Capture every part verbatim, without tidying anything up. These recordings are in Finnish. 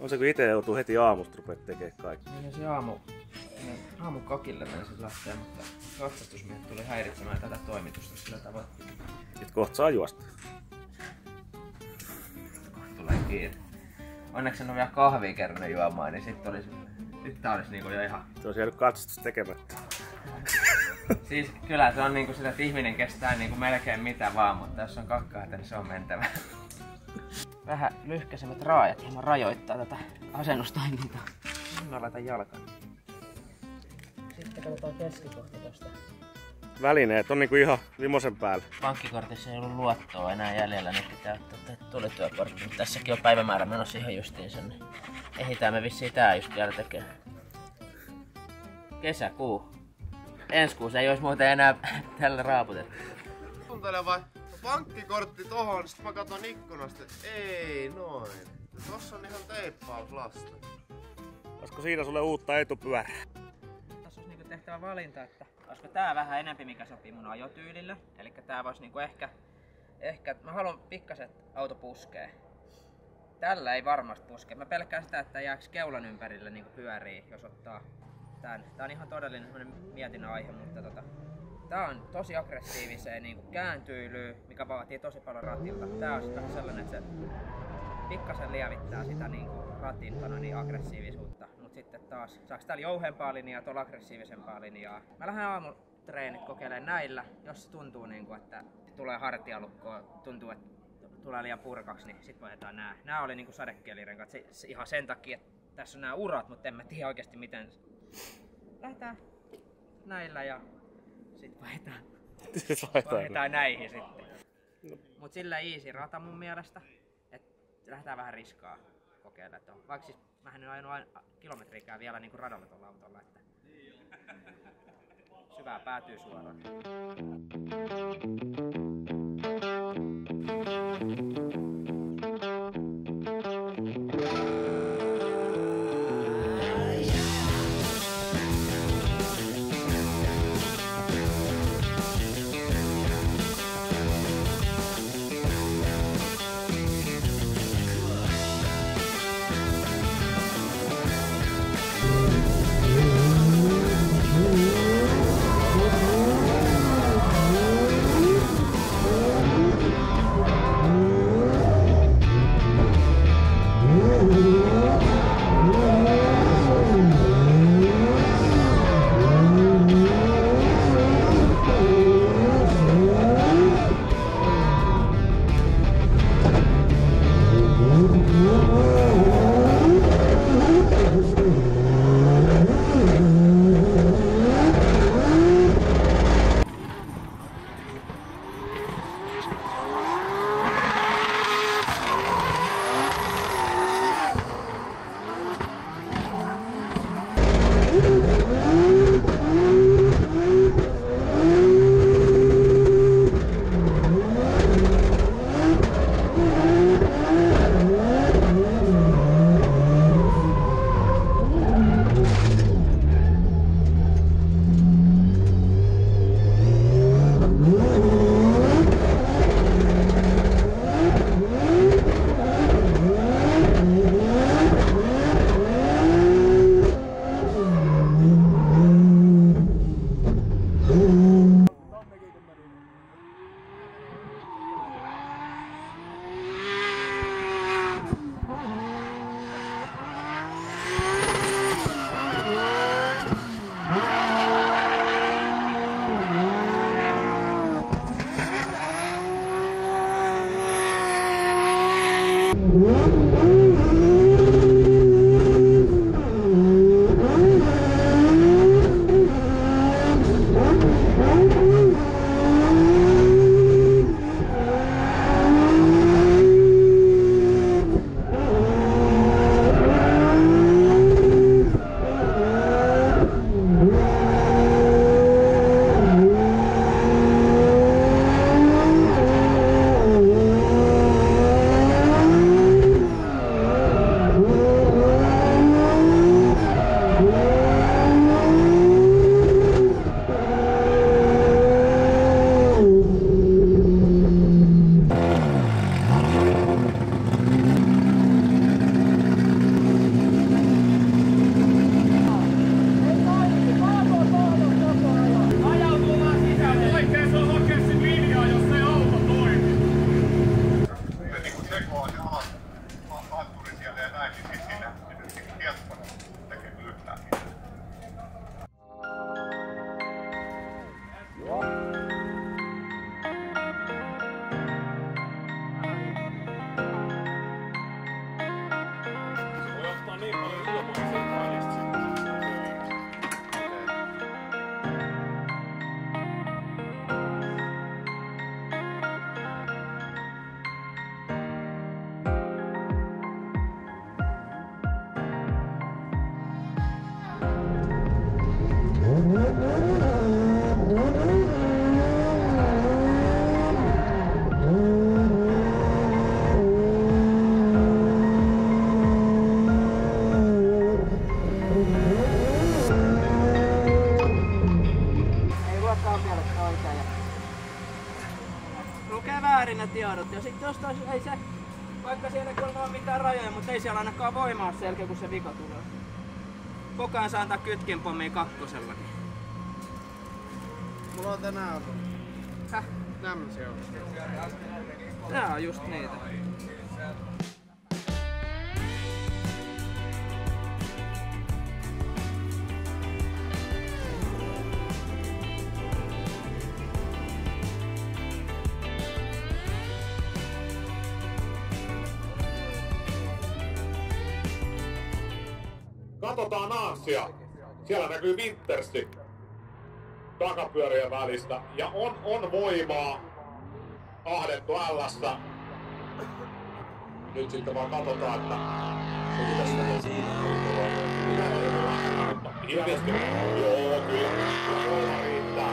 On se kun itse joutuu heti aamusta rupeat tekemään kaikki. Niin se aamu, aamu kokille meni se lähteä, mutta katsastusmiehet tuli häiritsemään tätä toimitusta sillä tavoin. Sitten kohta saa juosta. Tulee kiinni. Onneksi en ole vielä kahvia kerran juomaan, niin sitten olisi, nyt tää olisi niinku jo ihan... Se olisi jäänyt katsastus tekemättä. Siis kyllä se on niinku sitä, että ihminen kestää niinku melkein mitä vaan, mutta jos on kakkaita, niin se on mentävä. Vähän lyhkäisemmät raajat hieman rajoittaa tätä asennustoimintaa. Mä laitan jalkan. Sitten katsotaan keskikohta tosta. Välineet on niinku ihan vimosen päällä. Pankkikortissa ei ollut luottoa enää jäljellä, nyt pitää ottaa tulityökortti. Tässäkin on päivämäärä menossa ihan justiinsa, niin ehditään me vissiin tää just vielä tekee. Kesäkuu. Ensi kuussa ei olisi muuten enää tällä raaputettu. Kuuntele vai pankkikortti tohon, sit mä katon ikkunasta, ei noin. Tossa on ihan teippauslasta. Olisiko siinä sulle uutta etupyörää? Tässä olisi niinku tehtävä valinta, että olisiko tää vähän enempi mikä sopii mun ajotyylille. Eli tää voisi niinku ehkä, ehkä, mä haluan pikkasen auto puskee. Tällä ei varmasti puske. Mä pelkään sitä, että jääks keulan ympärille niinku pyörii, jos ottaa tän. Tää on ihan todellinen mietinnän aihe, mutta tota, tää on tosi aggressiiviseen niinku kääntyilyyn, mikä vaatii tosi paljon ratilta. Tää on sitten vähän sellainen, että se pikkasen lievittää sitä niinku ratin niin aggressiivisuutta. Mut sitten taas, saaks täällä jouhempaa linjaa, tuolla aggressiivisempaa linjaa. Mä lähden aamutreenit kokeilemaan näillä, jos se tuntuu niinku, että tulee hartialukkoa, tuntuu, että tulee liian purkaksi, niin sit vaihdetaan nää. Nää oli niinku sadekielirenkaat se, se ihan sen takia, että tässä on nää urat, mutta en mä tiedä oikeesti miten. Lähdetään näillä ja sit vaihdetaan, vaihdetaan näihin sitten. No. Mut sillä easy rata mun mielestä, että lähdetään vähän riskaa kokeilemaan tuohon. Vaikka siis mähän en ajanut kilometriikään vielä niinku radalla tuolla autolla, että syvää päätyy suoraan. Lukee väärin ne tiedot ja sit tosta ei se, vaikka siellä ei ole mitään rajoja, mutta ei siellä ainakaan voimaa ole selkeä kun se vika tulee. Koko ajan saa antaa kytkinpommia kakkosellakin. Mulla on tänään Häh? tämmösiä. Nää on just niitä. Katsotaan Naansia. Siellä näkyy Wintersi takapyörien välistä ja on, on voimaa ahdettu Ällassa. Nyt sitten vaan katsotaan, että hienosti. Joo, kyllä. Voima riittää.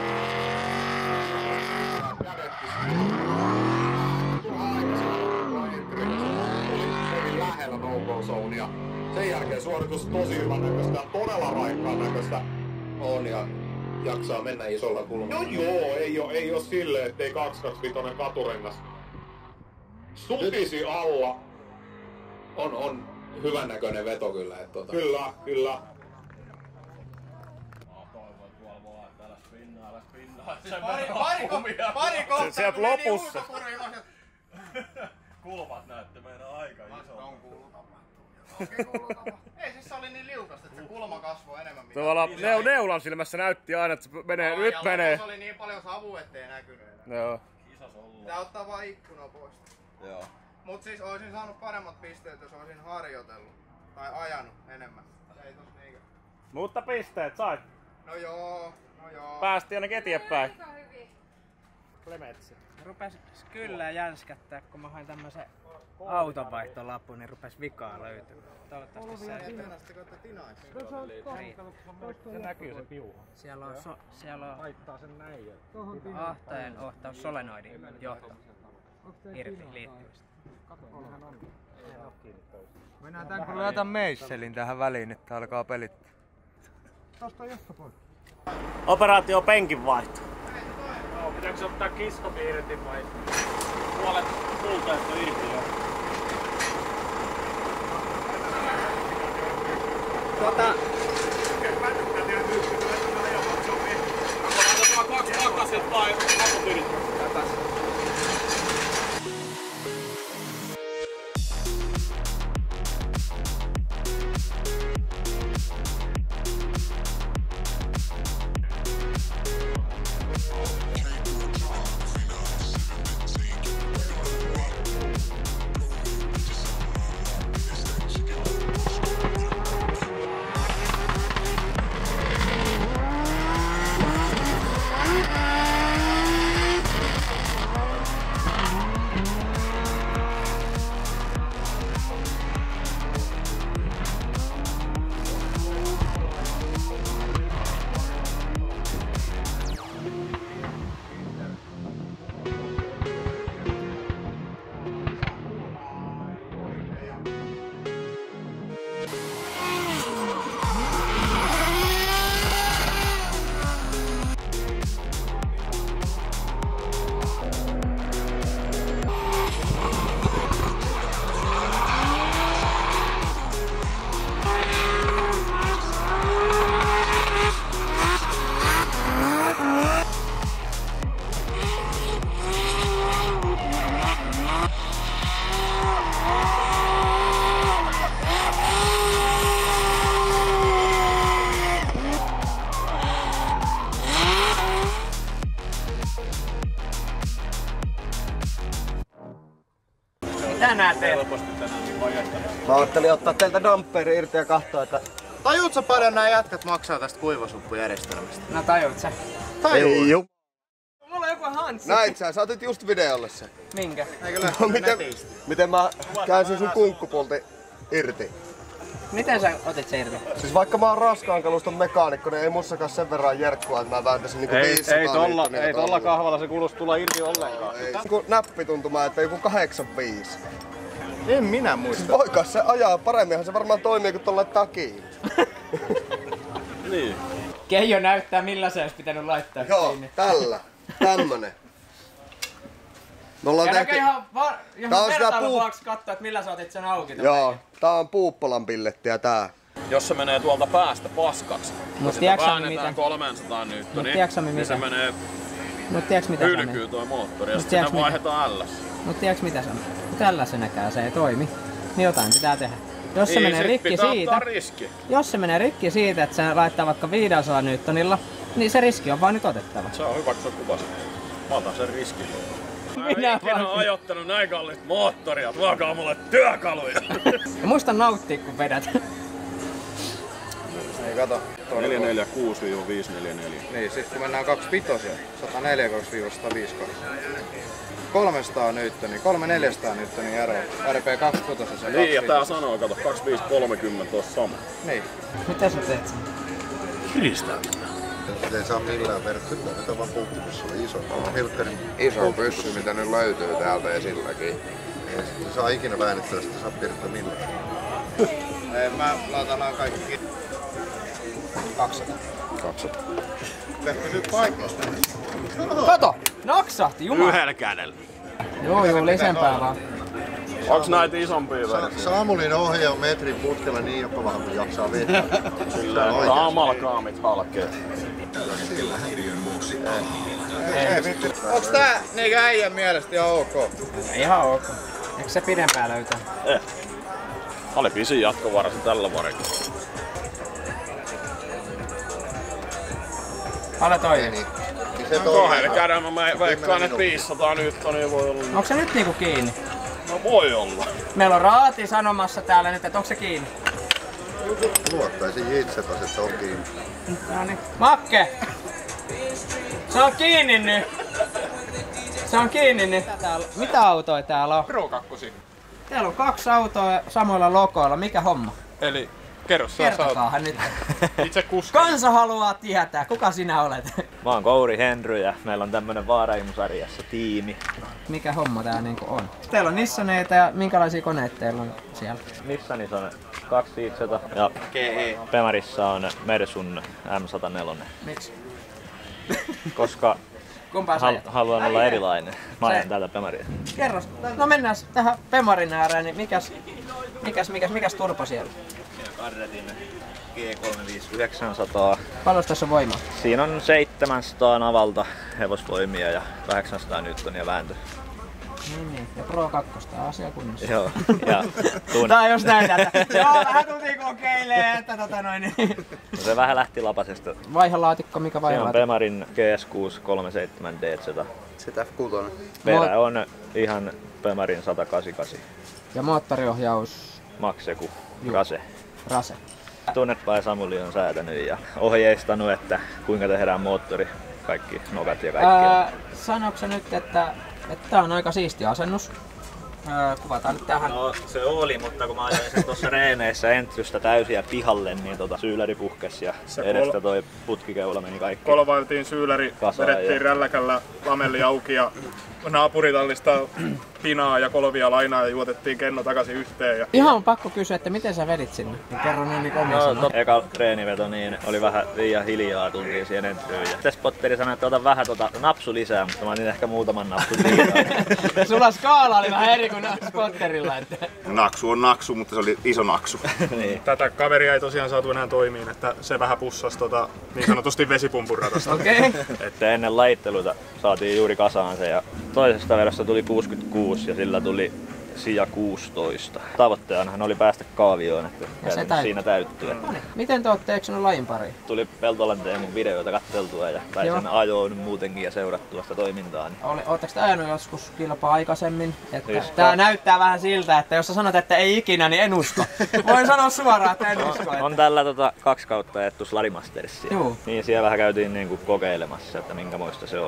Kädettis. Turha aikaisemmin lähellä no-go zoneia. Sen jälkeen suoritus tosi hyvän näköistä, todella raikkaan näköistä. On ja jaksaa mennä isolla kulmalla. No joo, ei oo, ei oo silleen, ettei kaksisataakaksikymmentäviisi katurengas sutisi alla. On, on hyvän näköinen veto kyllä. Että tuota... Kyllä, kyllä. Pari, pari, pari kohtaa, sieltä lopussa. Kulmat näytti meidän aika iso. On kuulu tapahtuu. Ei siis se oli niin liukasta, että se kulma kasvoi enemmän. Tavallaan neu, neulan silmässä näytti aina, että se menee, no, nyt menee. Se oli niin paljon savua, ettei näkynyt enää. Joo. Kisas ollut. Pitää ottaa vaan ikkuna pois. Joo. Mut siis olisin saanut paremmat pisteet, jos olisin harjoitellut. Tai ajanut enemmän. Ei tos niinkö. Mutta pisteet sait. No joo, no joo. Päästiin ainakin eteenpäin. Klemetsi. Rupes kyllä jänskättää, kun mä hain tämmösen autonvaihtolapun, niin rupes vikaa löytymään. Toivottavasti se ei. Se näkyy se piuha. Siellä on, so, siellä on Haittaa sen näin. ahtaen ohtaus solenoidin johto irti liittyvistä. Mennään tän kun laitan meisselin tähän väliin, että alkaa pelittää. Operaatio penkinvaihto. Pitääkö se ottaa kiskokin irti vai puolet puultäyttö irti jo? Tota... Otetaan kaksi takasit vai kaput irti? Takas. Tänään teet. Mä ajattelin ottaa teiltä damperi irti ja katsoa, että... Tajuut sä paljon nää jätkät maksaa tästä kuivasuppujärjestelmästä? No tajuut sä? Ei ju... Mulla on joku hanssi. Näit sä, sä otit just videolle sen. Minkä? Eikö lähtenyt No, miten, netistä? miten mä käänsin sun kunkkupulti irti? Miten sä otit se irti? Siis vaikka mä oon raskaan kaluston mekaanikko, niin ei mussakaan sen verran jerkkua, että mä vääntäisin niinku Ei, viisisataa ei tolla, liittoa ei tolla talvella. kahvalla se kuulosti tulla irti ollenkaan. Ei. Niinku näppituntuma, että joku kahdeksankymmentäviisi. En minä muista. Poikas se ajaa, paremminhan se varmaan toimii, kun tuolla laittaa kiinni. Niin. Keijo näyttää millä se olisi pitänyt laittaa Joo, kiinni. tällä. Tämmönen. Me ollaan Käydäänkö tehty... ihan, va- Tää ihan on sitä vertailun puu- vuoksi katsoa, että millä sä otit sen auki? ton Joo, päivän? tää on Puuppolan pillettiä tää. Jos se menee tuolta päästä paskaksi, Mut kun sitä tiedätkö sä, väännetään miten? kolmesataa Mut newtonia, tiedätkö sä, niin se miten? menee Mut tiiäks mitä sä hylkyy toi moottori ja Mut sitten tiedätkö sinne vaihdetaan L. Mut tiiäks mitä sä Tällä se näkää, se ei toimi. Niin jotain pitää tehdä. Jos se Niin, menee sit rikki pitää siitä, ottaa riski. jos se menee rikki siitä, että se laittaa vaikka viisisataa newtonilla, niin se riski on vaan nyt otettava. Se on hyvä, kun sä kuvasit. Mä otan sen riskin. Mä Minä en ikinä vaan- ajottanut näin kallista moottoria. Tuokaa mulle työkaluja. Ja muista nauttia kun vedät. Ei kato. neljä neljä kuusi viisi neljä neljä. Niin, sit kun mennään kaksikymmentäviisi, sata neljäkymmentä sata viisikymmentä. kolmesataa newtonia, kolme neljäsataa newtonia ero. R P kaksikymmentä ja Niin, ja tää sanoo, kato, kaksikymmentäviisi kolmekymmentä on sama. Niin. Mitä sä teet sen? Ei saa millään verran, että vaan puuttumassa oli iso. Hilkkarin Iso pyssy, mitä nyt löytyy täältä ja silläkin. ei sitten saa ikinä väännettyä, sitä saa piirtää millään. Ei, mä laitan nää kaikki kaksisataa. kaksisataa. Tehty nyt paikasta. Kato! Naksahti, jumala! Yhdellä kädellä. Joo, joo, lisempää vaan. Onks näitä isompia Sa- versioita? Saamulin ohje on metrin putkella niin jopa vähän kuin jaksaa vetää. Sillä tää amalgaamit halkee. Onks tää niinku äijän mielestä ihan ok? Ihan ok. Eikö se pidempää löytää? Eh. Oli pisin jatkovarasi tällä varilla. Alle toi. Niin, niin se Kahdella kädellä mä veikkaan, että viisisataa newtonia voi olla. Onko se nyt niinku kiinni? No voi olla. Meillä on Raati sanomassa täällä nyt, että onko se kiinni? Luottaisin itsepäs, että on kiinni. No niin. Makke! Se on kiinni nyt! Se on kiinni nyt. Täällä, mitä autoja täällä on? Pro kakkosi. Täällä on kaksi autoa samoilla logoilla. Mikä homma? Eli kerro sä saat Kertokaahan nyt. itse kuski. Kansa haluaa tietää. Kuka sinä olet? Mä oon Kouri Henry ja meillä on tämmönen Vaarailmusarjassa tiimi. Mikä homma tää niinku on? Teillä on Nissaneita ja minkälaisia koneita teillä on siellä? Nissanissa on kaksi viisisataa ja Pemarissa on Mersun M sata neljä, Miksi? koska Kumpaa sä hal- ajat? haluan olla erilainen. Mä ajan Se- täältä Pemaria. Kerro. No mennään tähän Pemarin ääreen, niin mikäs, mikäs, mikäs, mikäs turpo siellä? Carretin G kolmekymmentäviisi Paljon tässä on voimaa? Siinä on seitsemänsataa navalta hevosvoimia ja kahdeksansataa newtonia vääntö. Niin, niin. Ja Pro kaksi, asia kunnossa. Joo. Ja tuun... Tää on just näitä, että joo, vähän tultiin kokeilee, että tota noin niin. No se vähän lähti lapasesta. Vaihelaatikko, mikä Siinä on vaihelaatikko? Pemarin G S kuusi kolmekymmentäseitsemän D Z. Sitä F kuusi. Perä on ihan Pemarin sata kahdeksankymmentäkahdeksan. Ja moottoriohjaus Makseku, Juu. Rase. Rase. Tunnetpa Samuli on säätänyt ja ohjeistanut, että kuinka tehdään moottori, kaikki nokat ja kaikki. Ää, sanoiko sä nyt, että, että tää on aika siisti asennus? Ää, kuvataan nyt tähän. No se oli, mutta kun mä ajoin sen tuossa reeneissä entrystä täysiä pihalle, niin tota syylläri puhkesi ja Se edestä kol- toi putkikeula meni kaikki. Kolvailtiin syyläri, Kasaan vedettiin ja- rälläkällä lamelli auki ja naapuritallista pinaa ja kolvia lainaa ja juotettiin kenno takaisin yhteen. Ja Ihan on pakko kysyä, että miten sä vedit sinne? Niin kerro nyt niin omia No, sanoja. tot, eka treeniveto niin oli vähän liian hiljaa, tultiin siihen entryyn. Ja sitten spotteri sanoi, että ota vähän tota napsu lisää, mutta mä otin ehkä muutaman napsun liikaa. Sulla skaala oli vähän eri kuin spotterilla. Että... Naksu on naksu, mutta se oli iso naksu. niin. tätä kaveria ei tosiaan saatu enää toimiin, että se vähän pussasi tota, niin sanotusti vesipumpun ratasta. Okei. Okay. Että ennen lajitteluita saatiin juuri kasaan se ja toisesta vedosta tuli kuusikymmentäkuusi ja sillä tuli sija kuusitoista. Tavoitteenahan oli päästä kaavioon, että Ja se siinä täyttyi. täyttyy. No niin. Miten te ootte eksynyt lajin pariin? Tuli Peltolan Teemun videoita katteltua ja pääsin Joo. ajoon muutenkin ja seurattua sitä toimintaa. Niin Oli, ootteko te ajanut joskus kilpaa aikaisemmin? Että Siis tää ka- näyttää vähän siltä, että jos sä sanot, että ei ikinä, niin en usko. Voin sanoa suoraan, että en usko. Että... on tällä tota, kaksi kautta ajettu Sladimastersia. Juu. Niin siellä vähän käytiin niinku kokeilemassa, että minkämoista se on.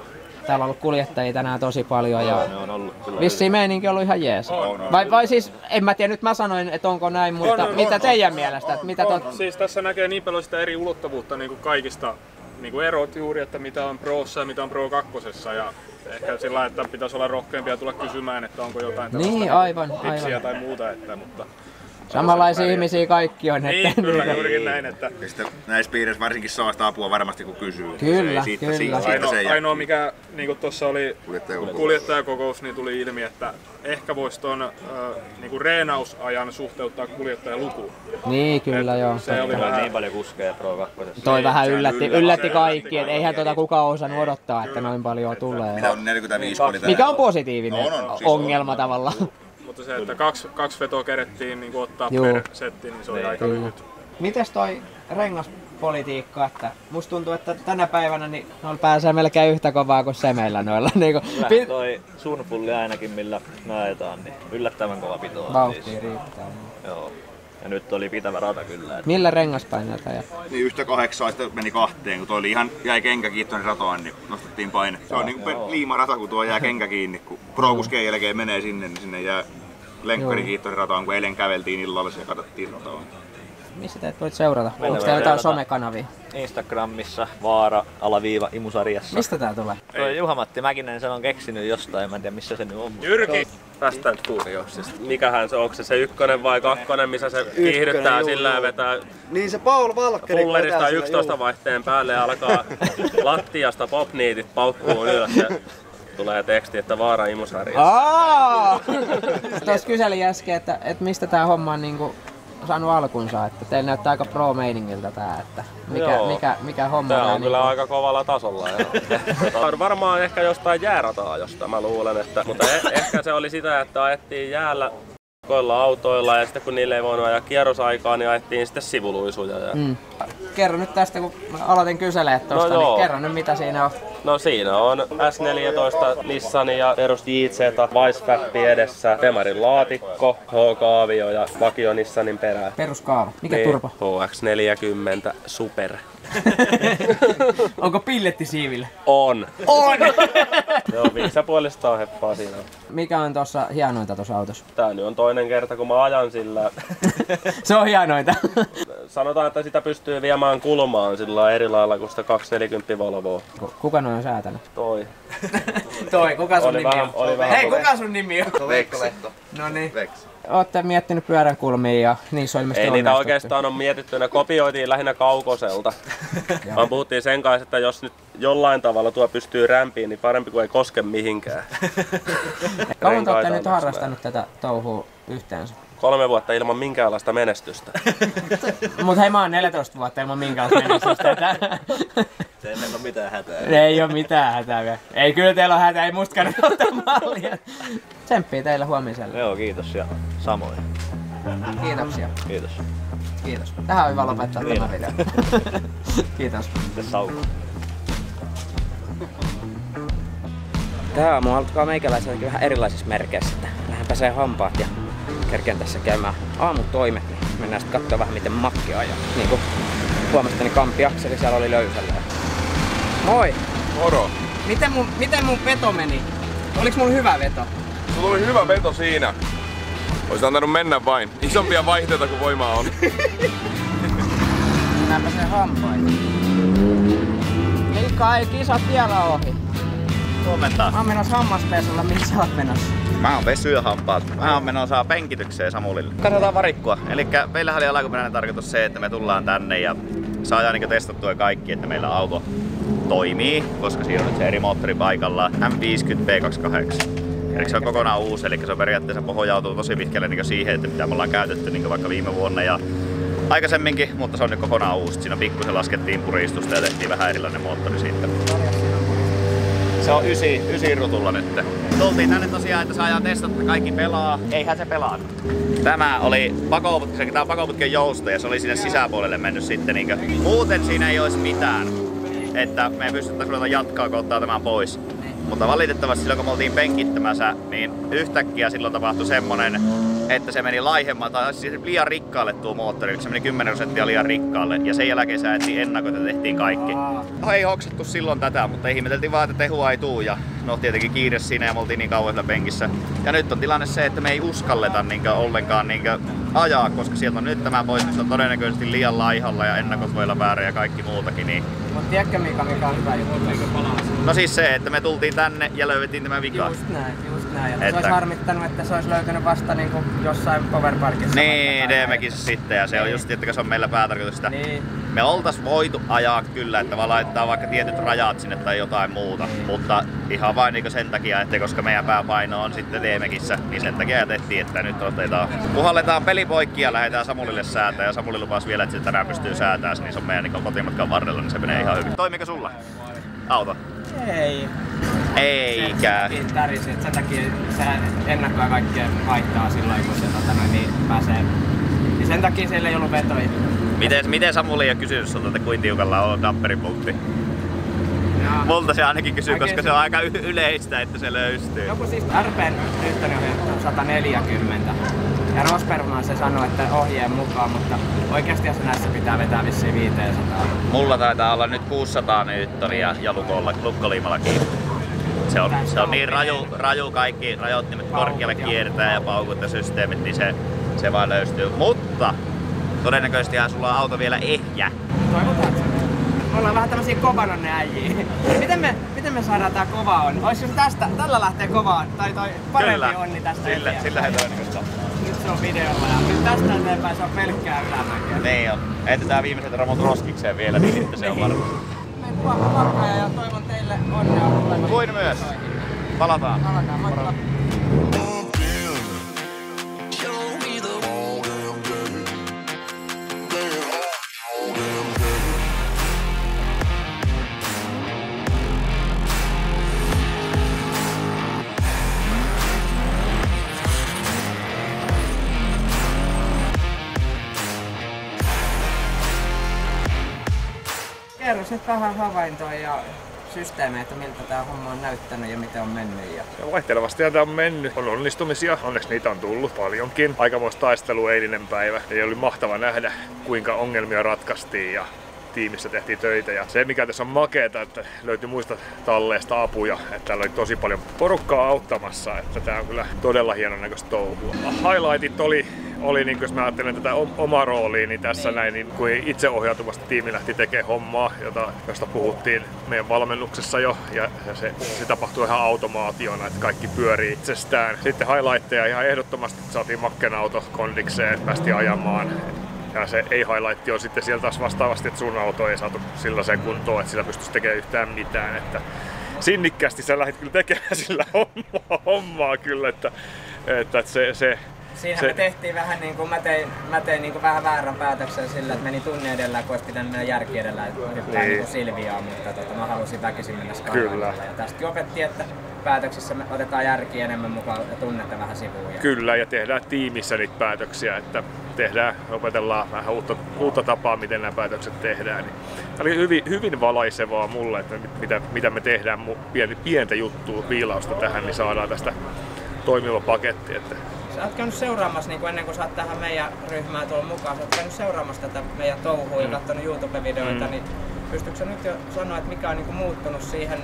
täällä on ollut kuljettajia tänään tosi paljon ja Ne on ollut kyllä vissiin meininki on ollut ihan jees. Vai, vai siis, en mä tiedä, nyt mä sanoin, että onko näin, mutta On, on, mitä on, teidän on, mielestä? on, Että mitä on. tot... Siis tässä näkee niin paljon sitä eri ulottuvuutta niin kuin kaikista niin kuin erot juuri, että mitä on Prossa ja mitä on Pro kakkosessa. Ja ehkä sillä, että pitäisi olla rohkeampia tulla kysymään, että onko jotain Niin, aivan, tipsiä aivan. tai muuta. Että, mutta Samanlaisia ihmisiä kaikki on. niin, että kyllä, juurikin näin. Että Ja sitten näissä piirissä varsinkin saa sitä apua varmasti kun kysyy. Kyllä, ei siitä, kyllä. Siitä, siitä ainoa, se ainoa mikä niin tuossa oli Kuljettajakokous. kuljettajakokous, niin tuli ilmi, että ehkä voisi tuon äh, niin reenausajan suhteuttaa kuljettajalukuun. Niin, kyllä Et joo. Se oli Meillä on vähän niin paljon kuskeja Pro kakkosessa. Toi Niin, vähän se yllätti, yllätti. yllätti Se kaikki, yllätti et eihän kaikki. tota kukaan osannut odottaa, että noin paljon tulee. Mitä on neljäkymmentäviisi oli tänään? Mikä on positiivinen On, on, siis ongelma on. tavallaan. Mutta se, että kaksi, kaksi vetoa kerettiin niin ottaa Juu. per setti, niin se oli aika Kyllä. lyhyt. Mites toi rengaspolitiikka, että musta tuntuu, että tänä päivänä niin noilla pääsee melkein yhtä kovaa kuin se meillä noilla. Niinku, Kyllä pi- toi sunfulli ainakin millä me ajetaan, niin yllättävän kova pito on. Vauhtia siis. riittää. Joo. Ja nyt oli pitävä rata kyllä. Et Millä rengaspaineelta ja Niin yhtä kahdeksaa sitten meni kahteen, kun toi oli ihan, jäi kenkä kiinni tuonne ratoon, niin nostettiin paine. Se on niinku liimarata, kun tuo jää kenkä kiinni. Kun pro-kuskien jälkeen menee sinne, niin sinne jää lenkkari kiinni tuonne ratoon, kun eilen käveltiin illalla ja katsottiin ratoon. missä teet voit seurata? Meillä Onko voi teillä jotain seurata. somekanavia? Instagramissa Vaara alaviiva imusarjassa. Mistä tää tulee? Toi Juha-Matti Mäkinen sen on keksinyt jostain, en mä tiedä missä se nyt on. Jyrki! Fast and Furiousista. Mikähän se, onko se se ykkönen vai kakkonen, missä se kiihdyttää juu, sillä ja juu. vetää Niin se Paul Valkkeri. fullerista yksitoista vaihteen päälle ja alkaa lattiasta popniitit paukkuu ylös ja tulee teksti, että Vaara imusarjassa. Aa! Tuossa kyselin äsken, että, että mistä tää homma on niinku saanut alkunsa, että teillä näyttää aika pro-meiningiltä tää, että mikä, Joo. mikä, mikä homma Tää on niinku- kyllä aika kovalla tasolla. Ja on varmaan ehkä jostain jäärataa, josta mä luulen, että, mutta eh- ehkä se oli sitä, että ajettiin jäällä koilla autoilla ja sitten kun niille ei voinut ajaa kierrosaikaa, niin ajettiin sitten sivuluisuja. Ja... Mm. Kerro nyt tästä, kun mä aloitin kyselemään tosta, No niin joo. kerro nyt mitä siinä on. No siinä on S neljätoista Nissan ja perus J Z, Weissfappi edessä, Demarin laatikko, H-kaavio ja vakio Nissanin perä. Peruskaava. Mikä Niin, turbo? H X neljäkymmentä Super. Onko pilletti siivillä? On. On! Joo, viisi ja puolestaan heppaa siinä. Mikä on tossa hienointa tossa autossa? Tää nyt on toinen kerta kun mä ajan sillä. Se on hienointa. Sanotaan, että sitä pystyy viemään kulmaan sillä eri lailla kuin sitä kaksisataa neljäkymmentä Volvoa. Kuka noin on säätänyt? Toi. Toi, kuka sun Oli nimi vähän- on? oli vähän- Hei, kuka sun nimi on? Veksi. No niin. Veksi. Ootte miettinyt pyöränkulmia ja niissä on ilmeisesti Ei niitä onnistuttu. oikeastaan on mietitty, ne kopioitiin lähinnä kaukoselta. Vaan puhuttiin sen kanssa, että jos nyt jollain tavalla tuo pystyy rämpiin, niin parempi kuin ei koske mihinkään. Kauan te olette Renkaita nyt on harrastanut tätä touhua yhteensä? Kolme vuotta ilman minkäänlaista menestystä. Mut hei, mä oon neljätoista vuotta ilman minkäänlaista menestystä. Se ei meillä ole mitään hätää. Ei oo mitään hätää vielä. Ei, kyllä teillä on hätää, ei musta kannata ottaa mallia. Tsemppii teille huomiselle. Joo, kiitos ja samoin. Kiitoksia. Kiitos. Kiitos. Tähän on hyvä lopettaa Niin. tämä video. Kiitos. Sitten sauko. Tää aamu alkaa meikäläiselläkin vähän erilaisissa merkeissä, että lähden pesee hampaat ja kerkeen tässä käymään aamutoimet, niin mennään sitten katsoa vähän miten Makki ajaa. Niin kuin huomasitte, niin Kampi Akseli siellä oli löysällä. Moi! Moro. Miten mun, miten mun veto meni? Oliks mun hyvä veto? Sulla oli hyvä veto siinä. Oisit antanut mennä vain. Isompia vaihteita kuin voimaa on. Mennään pesee hampaita. Ei kai, kisat vielä ohi. Huomenta. Mä oon menossa hammaspesulla, mihin sä oot menossa? Mä oon Vesy ja hampaat. Mä oon menossa penkitykseen Samulille. Katsotaan varikkua. Elikkä meillähän oli alkuperäinen tarkoitus se, että me tullaan tänne ja saadaan niinku testattua kaikki, että meillä auto toimii, koska siinä on nyt se eri moottori paikalla. M viisikymmentä B kaksikymmentäkahdeksan. Eli se on kokonaan uusi, eli se on periaatteessa pohjautuu tosi pitkälle niin siihen, että mitä me ollaan käytetty niin vaikka viime vuonna ja aikaisemminkin, mutta se on nyt kokonaan uusi. Siinä pikkusen laskettiin puristusta ja tehtiin vähän erilainen moottori siitä. Se on ysi, ysi rutulla nyt. Tultiin tänne tosiaan, että saadaan testata, että kaikki pelaa. Eihän se pelaa. Tämä oli pakoputki, tämä on pakoputken jousto ja se oli sinne sisäpuolelle mennyt sitten. Niin muuten siinä ei olisi mitään. Että me ei pystyttäisi ruveta jatkaa, kun ottaa tämän pois. Mutta valitettavasti silloin kun me oltiin penkittämässä, niin yhtäkkiä silloin tapahtui semmonen, että se meni laihemmalle, tai siis liian rikkaalle tuo moottori, se meni kymmenen prosenttia liian rikkaalle, ja sen jälkeen säätiin ennakot ja tehtiin kaikki. No, ei hoksattu silloin tätä, mutta ihmeteltiin vaan, että tehua ei tuu, ja no tietenkin kiire siinä ja me oltiin niin kauan siellä penkissä. Ja nyt on tilanne se, että me ei uskalleta niinkö ollenkaan niinkö ajaa, koska sieltä on nyt tämä poistus on todennäköisesti liian laihalla ja ennakot voi olla väärä ja kaikki muutakin. Niin... Mut tiedätkö Mika, mikä on hyvä juttu, eikö palaa? No siis se, että me tultiin tänne ja löydettiin tämä vika. Just näin, just näin. Ja että... se olisi harmittanut, että se olisi löytynyt vasta niin kuin jossain powerparkissa. Niin, D M X:ssä sitten ja se niin. On just, että se on meillä päätarkoitus sitä. Niin. Me oltais voitu ajaa kyllä, että vaan laittaa vaikka tietyt rajat sinne tai jotain muuta. Niin. Mutta ihan vain niin sen takia, että koska meidän pääpaino on sitten D M X:ssä, niin sen takia jätettiin, että nyt otetaan. Puhalletaan peli poikki ja lähdetään Samulille säätää. Ja Samuli lupasi vielä, että se tänään pystyy säätämään, niin se on meidän niin kotimatkan varrella, niin se menee ihan hyvin. Toimiiko sulla auto? Ei. Eikä. Se tärisi, että sen takia se ennakkoa kaikkea vaihtaa silloin, kun se tota, niin pääsee. Ja sen takia siellä ei ollut vetoja. Miten, miten Samuli on kysynyt sulta, että kuinka tiukalla on damperipultti? No. Multa se ainakin kysyy, Oikein koska se on aika yleistä, että se löystyy. Joku siis R P:n yhtenä on sata neljäkymmentä. Ja Rosbergman se sanoi, että ohjeen mukaan, mutta oikeasti se näissä pitää vetää vissiin viisisataa. Mulla taitaa olla nyt kuusisataa newtonia ja lukolla, lukkoliimallakin. Se on, se on niin raju, raju kaikki rajoittimet korkealle kiertää ja paukut ja systeemit, niin se, se vaan löystyy. Mutta todennäköisestihän sulla on auto vielä ehjä. Toivotaan se. Me ollaan vähän tämmösiä kovanonne äijiä. Miten me, miten me saadaan tää kova onni? Ois jos tästä, tällä lähtee kovaan, tai toi parempi Kyllä. onni tästä Sillä, eteenpäin. sillä he todennäköisesti. Nyt se on videolla ja nyt tästä eteenpäin se on pelkkää ylämäkeä. Niin on. Heitetään viimeiset ramot roskikseen vielä, niin sitten se on varma. Menen tuohon ja toivon teille onnea tulevaisuudessa. Kuin myös. Palataan. Palataan, moikka. Kerro sit vähän havaintoja ja systeemejä, että miltä tää homma on näyttänyt ja miten on mennyt. Ja... Ja vaihtelevasti tää on mennyt. On onnistumisia, onneksi niitä on tullut paljonkin. Aikamoista taistelu eilinen päivä. Ja oli mahtava nähdä, kuinka ongelmia ratkaistiin ja tiimissä tehtiin töitä. Ja se mikä tässä on makeeta, että löytyi muista talleista apuja, että täällä oli tosi paljon porukkaa auttamassa, että tää on kyllä todella hienon näköistä touhua. Highlightit oli, oli niin jos mä ajattelen tätä omaa roolia, niin tässä näin, niin kun itseohjautuvasti tiimi lähti tekemään hommaa, jota, josta puhuttiin meidän valmennuksessa jo, ja, ja se, se tapahtui ihan automaationa, että kaikki pyörii itsestään. Sitten highlightteja ihan ehdottomasti saatiin Macken auto kondikseen, päästiin ajamaan. Ja se ei-highlight on sitten sieltä taas vastaavasti, että sun auto ei saatu sellaiseen kuntoon, että sillä pystyisi tekemään yhtään mitään. Että sinnikkäästi sä lähdit kyllä tekemään sillä hommaa, hommaa kyllä, että, että se... se Siinähän se... me tehtiin vähän niin kuin, mä tein, mä tein niin kuin vähän väärän päätöksen sillä, että meni tunnin edellä, kun olisi pitänyt mennä järki edellä, että hyppää niin. niin Silviaan, mutta tota, mä halusin väkisin mennä Skylinella. Ja tästäkin opettiin, että päätöksissä me otetaan järki enemmän mukaan ja tunnetta vähän sivuun. Ja... Kyllä, ja tehdään tiimissä niitä päätöksiä, että tehdään, opetellaan vähän uutta, uutta tapaa, miten nämä päätökset tehdään. Niin tämä oli hyvin, hyvin valaisevaa mulle, että mitä, mitä me tehdään pientä juttua, viilausta tähän, niin saadaan tästä toimiva paketti. Että sä oot käynyt seuraamassa, niin kuin ennen kuin sä oot tähän meidän ryhmään tullut mukaan, sä oot käynyt seuraamassa tätä meidän touhua ja mm. katsonut YouTube-videoita, mm. niin pystytkö sä nyt jo sanoa, että mikä on niin kuin muuttunut siihen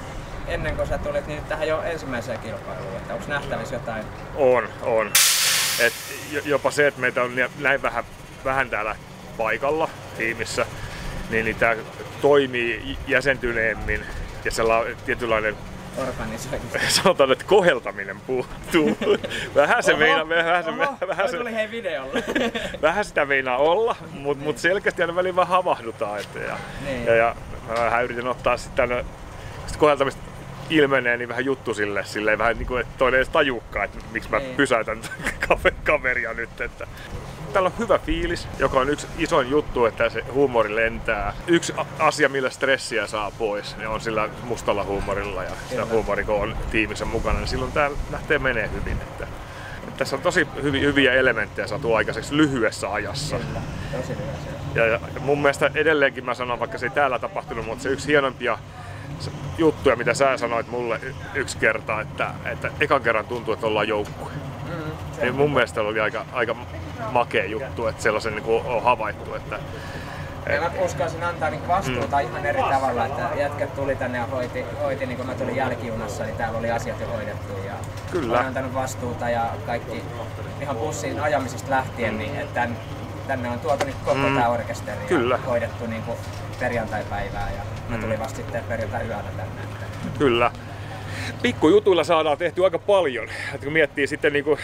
ennen kuin sä tulit niin tähän jo ensimmäiseen kilpailuun, että onko nähtävissä jotain? On, on. Et jopa se, että meitä on näin vähän, vähän täällä paikalla tiimissä, niin, niin tää toimii jäsentyneemmin ja sellainen tietynlainen organisointi. Sanotaan, että koheltaminen puuttuu. Vähän se meinaa, vähän se, Oho, vähän se, tuli hei videolla. vähän sitä meinaa olla, mutta mut selkeästi aina väliin vaan havahdutaan. Että, ja, niin. ja, ja mä vähän yritin ottaa sitten tänne, sit koheltamista ilmenee niin vähän juttu sille, silleen vähän niin kuin, että toinen edes tajuukaan, että miksi mä niin. pysäytän kaveria nyt. Että. Täällä on hyvä fiilis, joka on yksi isoin juttu, että se huumori lentää. Yksi asia, millä stressiä saa pois, niin on sillä mustalla huumorilla ja sitä huumori, kun on tiimissä mukana, niin silloin tää lähtee menee hyvin. Että, että tässä on tosi hyviä, hyviä elementtejä saatu aikaiseksi lyhyessä ajassa. Kyllä, tosi lyhyessä. Ja, ja mun mielestä edelleenkin mä sanon, vaikka se ei täällä tapahtunut, mutta se yksi hienompia juttuja, mitä sä sanoit mulle y- yksi kerta, että, että ekan kerran tuntuu, että ollaan joukkue. Mm, niin mun mielestä oli aika, aika makea juttu, että sellaisen niin kuin on havaittu. Että, ja mä uskalsin antaa niin vastuuta mm. ihan eri tavalla, että jätkät tuli tänne ja hoiti, hoiti niin kun mä tulin jälkijunassa, niin täällä oli asiat jo hoidettu. Ja Kyllä. Olen antanut vastuuta ja kaikki ihan bussin ajamisesta lähtien, niin että tän, tänne on tuotu nyt koko mm. tää orkesteri ja hoidettu niin kuin perjantaipäivää ja mä tulin vasta sitten perjantai-yöllä tänne. Kyllä. Pikkujutuilla saadaan tehty aika paljon. Et kun miettii sitten niinku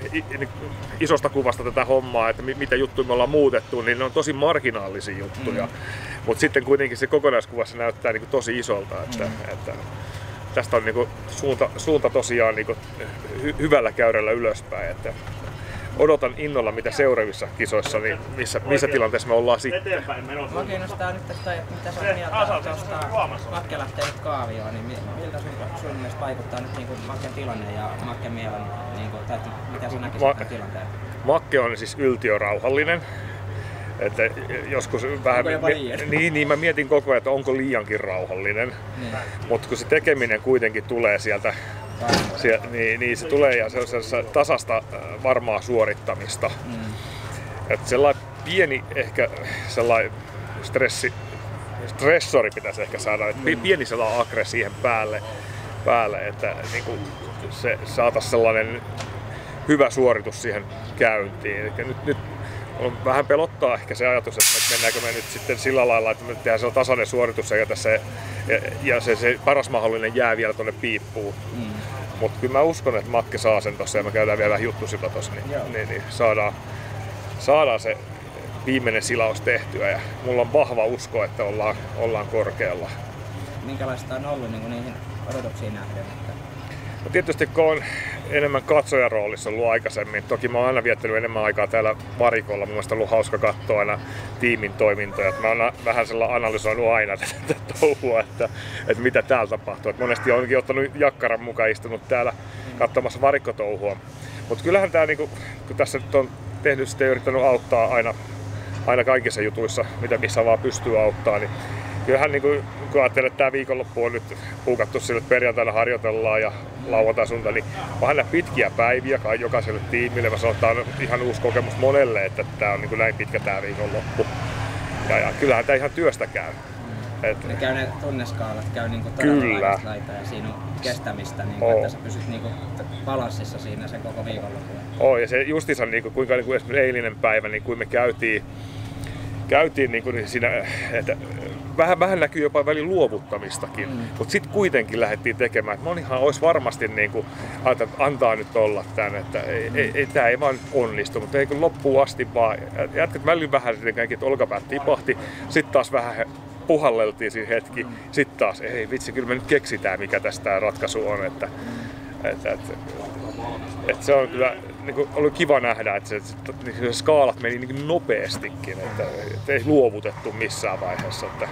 isosta kuvasta tätä hommaa, että mitä juttuja me ollaan muutettu, niin ne on tosi marginaalisia juttuja. Mm. Mutta sitten kuitenkin se kokonaiskuvassa näyttää niinku tosi isolta. Että, mm. että tästä on niinku suunta, suunta tosiaan niinku hy- hyvällä käyrällä ylöspäin. Että odotan innolla, mitä seuraavissa kisoissa, niin missä, missä tilanteessa me ollaan sitten. Mua kiinnostaa nyt, että mitä sä oot mieltä tuosta Makke lähtee nyt kaavioon, niin miltä sun, sun mielestä vaikuttaa nyt niin Makken tilanne ja Makken mielen, niin kuin, tai mitä sä näkisit Ma- tämän tilanteen? Makke on siis yltiörauhallinen. Että joskus vähän, niin, niin mä mietin koko ajan, että onko liiankin rauhallinen, niin. Mutta kun se tekeminen kuitenkin tulee sieltä, sieltä niin, niin se tulee ja se on sellaista tasasta varmaa suorittamista. Mm. Että sellainen pieni ehkä sellainen stressi, stressori pitäisi ehkä saada, että mm. pieni sellainen agre siihen päälle, päälle että niin kuin se saataisiin sellainen hyvä suoritus siihen käyntiin. Eli nyt, nyt on vähän pelottaa ehkä se ajatus, että mennäänkö me nyt sitten sillä lailla, että me tehdään se tasainen suoritus ja, tässä, ja, ja se, se paras mahdollinen jää vielä tuonne piippuun. Mm. Mutta kyllä mä uskon, että Makke saa sen tossa ja me käydään vielä vähän juttusilla tossa, niin, niin, niin saadaan, saadaan se viimeinen silaus tehtyä ja mulla on vahva usko, että ollaan, ollaan korkealla. Minkälaista on ollut niin niihin odotuksiin nähden? No tietysti kun on enemmän katsojan roolissa ollut aikaisemmin, toki mä oon aina viettänyt enemmän aikaa täällä varikolla, mun mielestä on ollut hauska katsoa aina tiimin toimintoja. Mä oon vähän sellainen analysoinut aina tätä touhua, että, että mitä täällä tapahtuu. Et monesti onkin ottanut jakkaran mukaan istunut täällä katsomassa varikkotouhua. Mutta kyllähän tää, niinku, kun tässä nyt on tehnyt sitä ja yrittänyt auttaa aina, aina kaikissa jutuissa, mitä missä vaan pystyy auttaa, niin kyllähän niin kuin, kun ajattelee, että tämä viikonloppu on nyt puukattu sille, että perjantaina harjoitellaan ja lauantai sunnuntai, niin onhan nämä pitkiä päiviä kai jokaiselle tiimille. Mä sanon, että tämä on ihan uusi kokemus monelle, että tämä on niin kuin näin pitkä tämä viikonloppu. Ja, ja kyllähän tämä ihan työstä käy. Mm. Et... Ne käy ne tunneskaalat, käy niin kuin todella laajasta laita ja siinä on kestämistä, niin kuin, että sä pysyt niin kuin balanssissa siinä sen koko viikonlopun. Oo, ja se justiinsa niin kuin, kuinka niin kuin esimerkiksi eilinen päivä, niin kuin me käytiin, käytiin niin kuin siinä, että Vähän, vähän näkyy jopa välin luovuttamistakin, mm. mutta sitten kuitenkin lähdettiin tekemään, että monihan olisi varmasti niin kuin, että antaa nyt olla tämän, että ei, mm. ei, ei, tämä ei vaan onnistu, mutta ei kun loppuun asti vaan. Jätkät välin vähän että olkapäät tipahti, sitten taas vähän puhalleltiin siinä hetki, mm. sitten taas ei vitsi, kyllä me nyt keksitään mikä tästä ratkaisu on, että, mm. että, että, että se on kyllä niin kuin, oli kiva nähdä, että se, että se skaalat meni niin nopeastikin, että, että ei luovutettu missään vaiheessa. Että,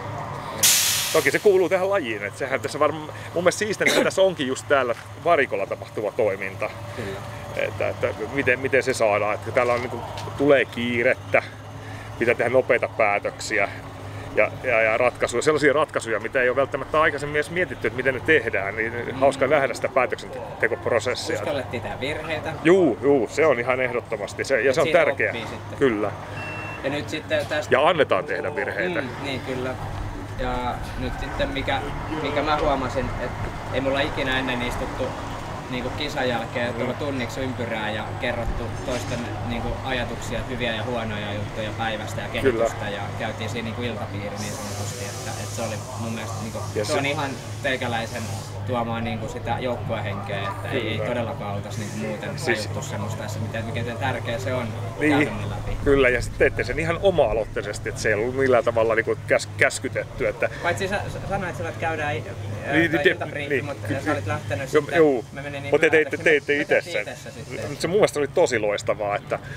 toki se kuuluu tähän lajiin, että sehän tässä varmaan, mun mielestä siistiä tässä onkin just täällä varikolla tapahtuva toiminta. Että, että miten, miten se saadaan, että täällä on, niin kuin, tulee kiirettä, pitää tehdä nopeita päätöksiä. Ja, ja, ja ratkaisuja, sellaisia ratkaisuja, mitä ei ole välttämättä aikaisemmin edes mietitty, että miten ne tehdään, niin mm. hauska nähdä sitä päätöksentekoprosessia. Uskallettiin tehdä virheitä. Juu, juu, se on ihan ehdottomasti, se, ja se on tärkeää. Kyllä. Ja nyt sitten tästä... Ja annetaan tehdä virheitä. Mm, niin, kyllä. Ja nyt sitten mikä, mikä mä huomasin, että ei mulla ikinä ennen istuttu niin kuin kisan jälkeen tuolla tunniksi ympyrää ja kerrottu toisten niin kuin ajatuksia, hyviä ja huonoja juttuja päivästä ja kehitystä. Kyllä. Ja käytiin siinä niin kuin iltapiiri niin sanotusti, että, että se oli mun mielestä niin kuin, se on ihan teikäläisen tuomaan niin kuin sitä joukkuehenkeä, että ei, ei todellakaan oltaisi niin kuin muuten siis... tajuttu semmoista, että miten tärkeä se on niin, käytännön läpi. Kyllä, ja sitten teette sen ihan oma-aloitteisesti, että se ei ollut millään tavalla niin kuin käs, käskytetty. Että... Paitsi sä sanoit, että käydään niin, iltabriifi, niin, mutta ky- sä olit lähtenyt jo, sitten, juu, me meni niin mutta te teitte, teitte itse sen. Se mun mielestä oli tosi loistavaa, että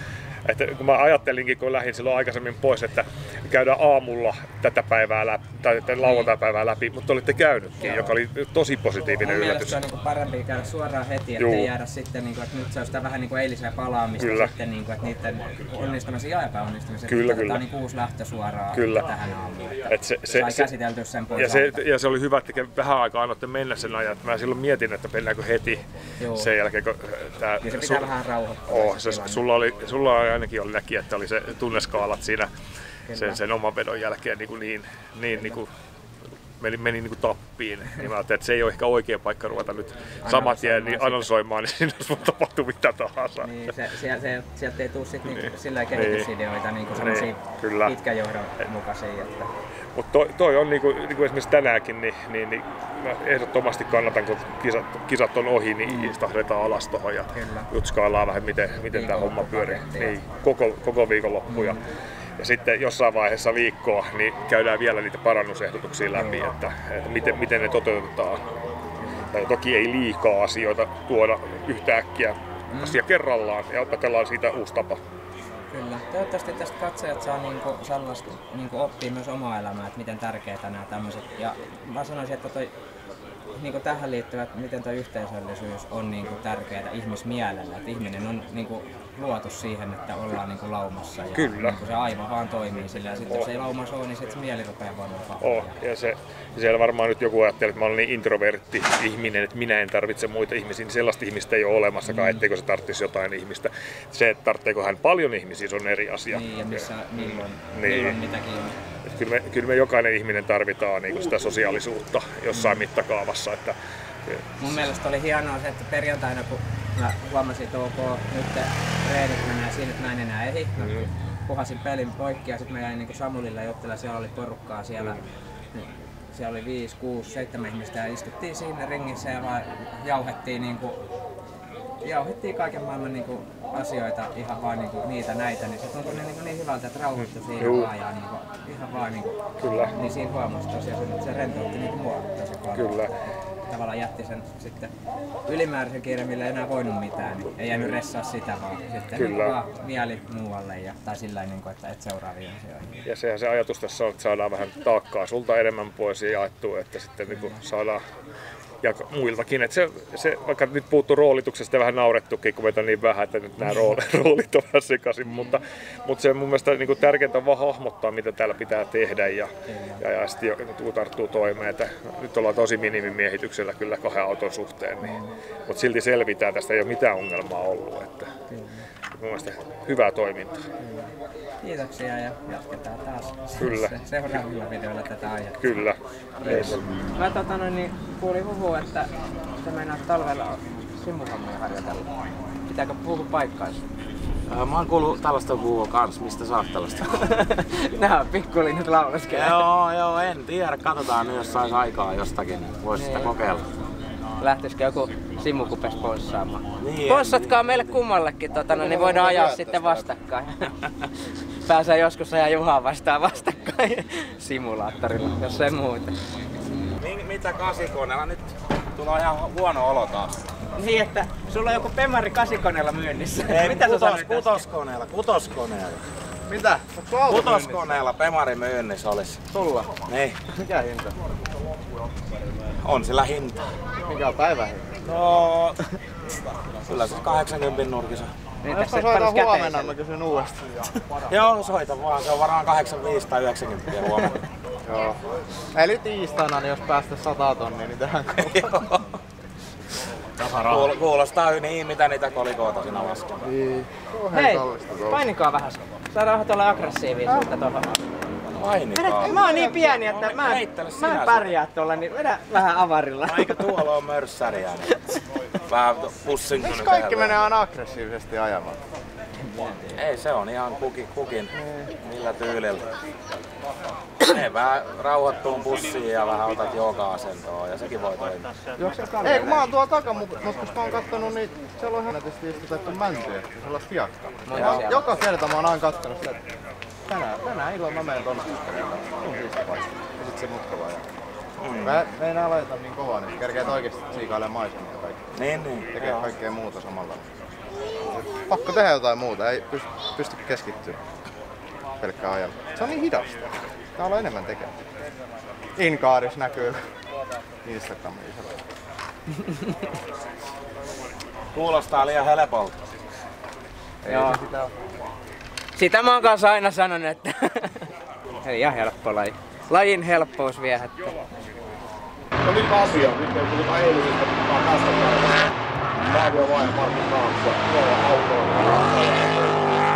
Että kun mä ajattelinkin, kun lähdin silloin aikaisemmin pois, että käydään aamulla tätä päivää läpi, tai lauantai-päivää läpi, mutta olitte käynytkin, joo, joka oli tosi positiivinen mun yllätys. Se on niin parempi käydä suoraan heti, ettei jäädä sitten, niin kuin, että nyt se on sitä vähän niin kuin eiliseen palaamista, kyllä, sitten, niin kuin, että niiden onnistumisen ja epäonnistumisen. Kyllä, kyllä. Tämä on niin uusi lähtö suoraan kyllä. Tähän aamuun. Et se, se, sai käsiteltyä sen pois. Ja se, ja se oli hyvä, että vähän aikaa annoitte mennä sen ajan. Mä silloin mietin, että mennäänkö heti, joo, sen jälkeen, kun tää... Ja se pitää su- vähän rauhoittaa. Oh, se, sulla, oli, sulla ainakin oli näki, että oli se tunneskaalat siinä sen, sen oman vedon jälkeen niin, niin, niin, niin kuin meni, meni niin kuin tappiin. Niin mä ajattelin, että se ei ole ehkä oikea paikka ruveta nyt saman tien niin analysoimaan, niin siinä olisi tapahtua mitä tahansa. Niin, se, se, se, sieltä ei tule sitten niin, sillä kehitysideoita, niin kuin sellaisia niin, pitkän johdon mukaisia. Että... Mutta toi, toi on niinku, niinku esimerkiksi tänäänkin, niin, niin, niin mä ehdottomasti kannatan, kun kisat, kisat on ohi, niin mm. istahdetaan alas tohon ja jutskaillaan vähän, miten, miten tämä homma pyörii. Niin, koko, koko viikonloppu. Mm. Ja, ja sitten jossain vaiheessa viikkoa niin käydään vielä niitä parannusehdotuksia läpi, mm. että, että miten, miten ne toteutetaan. Ja toki ei liikaa asioita tuoda yhtäkkiä mm. asia kerrallaan ja opetellaan siitä uusi tapa. Kyllä. Toivottavasti tästä katsojat saa niinku sellaista niinku oppia myös omaa elämää, että miten tärkeitä nämä tämmöiset. Ja mä sanoisin, että toi, niinku tähän liittyvät, miten tuo yhteisöllisyys on niinku tärkeää ihmismielellä. Että ihminen on niinku luotu siihen, että ollaan niinku laumassa ja niinku se aivo vaan toimii sillä. Ja sitten oh. jos ei laumassa ole, niin sitten se mieli rupeaa voimaan. Oh. Ja se, siellä varmaan nyt joku ajattelee, että mä olen niin introvertti ihminen, että minä en tarvitse muita ihmisiä. Niin sellaista ihmistä ei ole olemassakaan, mm. etteikö se tarvitsisi jotain ihmistä. Se, että tarvitseeko hän paljon ihmisiä, se on eri asia. Niin, ja missä, milloin, niin. milloin mitäkin on. Kyllä me, kyllä me jokainen ihminen tarvitaan niin sitä sosiaalisuutta jossain mm. mittakaavassa. Että, mun mielestä oli hienoa se, että perjantaina kun mä huomasin, että ok, nyt treenit menee siinä, että mä en enää ehdi. Mä mm. puhasin pelin poikki ja sitten mä jäin niin Samulille juttelemaan, siellä oli porukkaa siellä. Mm. Siellä oli viisi, kuusi, seitsemän ihmistä ja istuttiin siinä ringissä ja vaan jauhettiin, niin kuin, jauhettiin kaiken maailman niin kuin, asioita, ihan vaan niin kuin, niitä näitä. Niin se tuntui niin, niin, niin hyvältä, että rauhoittui siinä mm. vaan ja niin kuin, ihan vaan niin kuin, kyllä. Niin siinä huomasi tosiaan, että se rentoutti niin kuin mua tosi paljon. Kyllä. Tavallaan jätti sen sitten ylimääräisen kiireen, millä ei enää voinut mitään, niin ei jäänyt ressaa sitä, vaan sitten niin vaan mieli muualle ja, tai sillä niin kuin, että et seuraaviin asioihin. Ja sehän se ajatus tässä on, että saadaan vähän taakkaa sulta enemmän pois ja jaettua, että sitten niin kuin saadaan ja muiltakin. Että se, se, vaikka nyt puuttuu roolituksesta vähän naurettukin, kun meitä on niin vähän, että nyt nämä roolit on vähän sekaisin, mutta, mutta se mun mielestä niin kuin tärkeintä on vaan hahmottaa, mitä täällä pitää tehdä ja, ja, ja sitten joku tarttuu toimeen. Että nyt ollaan tosi minimimiehityksellä kyllä kahden auton suhteen, niin, mutta silti selvitään, tästä ei ole mitään ongelmaa ollut. Että, mun mielestä hyvää toimintaa. Kiitoksia ja jatketaan taas kyllä. seuraavilla videoilla tätä aihetta. Kyllä. Yes. Mä tota, noin, niin, kuulin huhua, että sä meinaat talvella simuhommia harjoitella. Pitääkö puhua paikkaansa? Äh, mä oon kuullut tällaista puhua kans, mistä sä oot tällaista? Nää on pikkulinnut laulaskelee. Joo, joo, en tiedä. Katsotaan nyt, jos sais aikaa jostakin. Vois sitä kokeilla. Lähtisikö joku Simukupes sponssaamaan? Niin, Sponssatkaa niin, meille kummallekin, tota, no, niin voidaan ajaa sitten vastakkain. Pääsee joskus ajaa Juhaa vastaan vastakkain simulaattorilla, jos ei muuta. Mitä kasikoneella? Nyt tulee ihan huono olo taas. Niin, että sulla on joku Pemari kasikoneella myynnissä. Ei, mitä kutos, sä sanoit kutoskoneella, kutoskoneella. Mitä? Kutoskoneella Pemari myynnissä olisi. Sulla? Niin. Mikä hinta? On sillä hinta. Mikä on päivähinta? No, kyllä se kahdeksankymmentä nurkissa. Niin, jos mä soitan huomenna, mä kysyn uudestaan. Joo, soita vaan. Se on varmaan kahdeksankymmentäviisi tai yhdeksänkymmentä huomenna. Joo. Eli tiistaina, niin jos päästä sata tonnia, niin tehdään Joo. Kuul- kuulostaa niin, mitä niitä kolikoita siinä laskee. Niin. Hei, painikaa vähän. Saadaan vähän tuolla aggressiivisuutta tuohon. Painikaa. Mä oon niin pieni, että mä, mä en pärjää tuolla, niin vedä vähän avarilla. Eikä tuolla on mörssäriä. Vähän pussin. Miksi kaikki menee aina aggressiivisesti ajamaan? Ei, se on ihan kukin, kukin millä tyylillä. Ne vähän rauhoittuu pussiin ja vähän otat jooga-asentoa ja sekin voi toimia. Ei, kun mä oon tuolla takamutkassa, mä oon kattonut, niin siellä on hänätisesti istutettu mäntyä, sellaista hiekkaa. Joka kerta mä oon aina kattonut sitä, että tänään, tänään illalla mä menen tonne. On siisti paikka. Ja sit se mutka vaan jää. Mm. Mä, me ei enää laita niin kovaa, niin kerkeet oikeesti siikailemaan maisemia ja kaikki. Niin, niin. Tekee kaikkea muuta samalla. pakko tehdä jotain muuta, ei pysty, pysty keskittyä pelkkään ajalla. Se on niin hidasta. Täällä on enemmän tekemistä. Inkaaris näkyy Instagramissa. Kuulostaa liian helpolta. Ei Joo. se sitä ole. Sitä mä oon kanssa aina sanonut, että ei ihan helppo laji. Lajin helppous viehättää. No nyt asia, nyt ei puhuta eilisistä, vaan tästä päivästä. Fabio Vai ja Markus Raaksa, tuolla autoilla.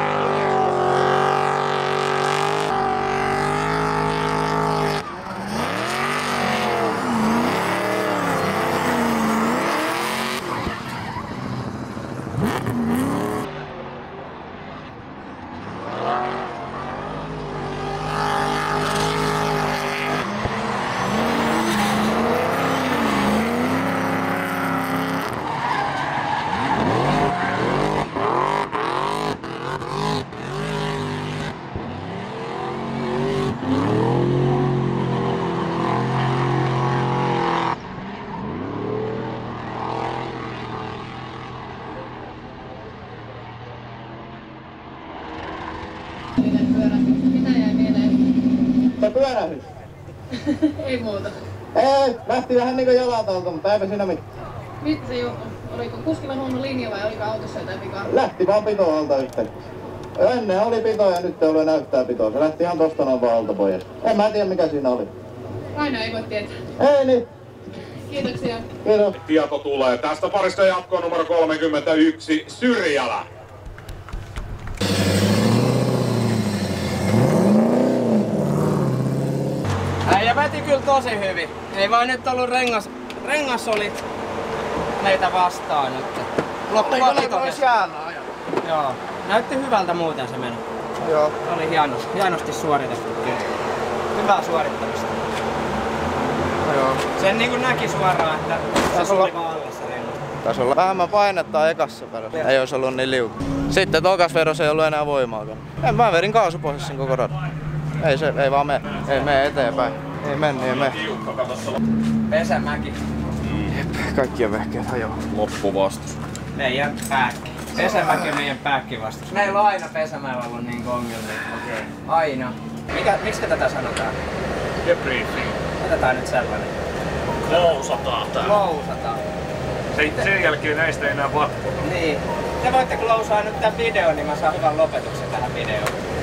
Mitä jäi mieleen? Se pyörähdys. Ei muuta. Ei, lähti vähän niinku jalat alta, mutta eipä siinä mitään. Mistä se johtui? Oliko kuskilla huono linja vai oliko autossa jotain vikaa? Lähti vaan pito alta yhtäkkiä. Ennen oli pito ja nyt ei ole näyttää pitoa. Se lähti ihan tosta noin vaan alta pois. En mä tiedä mikä siinä oli. Aina ei voi tietää. Ei niin. Kiitoksia. Kiitos. Tieto tulee tästä parista jatkoon numero kolmekymmentäyksi, Syrjälä. Äijä veti kyllä tosi hyvin. Ei vaan nyt ollut rengas, rengas oli meitä vastaan nyt. Loppua pitoisesti. Joo. Näytti hyvältä muuten se meni. Joo. Oli hienosti, hienosti suoritettu kyllä. Hyvää suorittamista. Joo. Sen niinku näki suoraan, että se suli vaan alle se rengas. Taisi olla vähemmän painetta ekassa vedossa. Ei olisi ollut niin liuka. Sitten tokas vedossa ei ollut enää voimaakaan. En mä vedin kaasupohjassa sen koko radan. Ei se, ei vaan mene. Ei mene eteenpäin. Ei mene, ei mene. Pesämäki. Kaikkien vehkeet hajoaa. Loppuvastus. Meidän pääkki. Pesämäki on meidän pääkki vastus. Meillä on aina Pesämäellä ollut niinku ongelmia. Okei. Okay. Aina. Mikä, miksi tätä sanotaan? Debriefing. Otetaan nyt sellainen. Klousataan tää. Klousataan. Sen, sen jälkeen näistä ei enää vatko. Niin. Te voitte klousaa nyt tän videon, niin mä saan hyvän lopetuksen tähän videoon.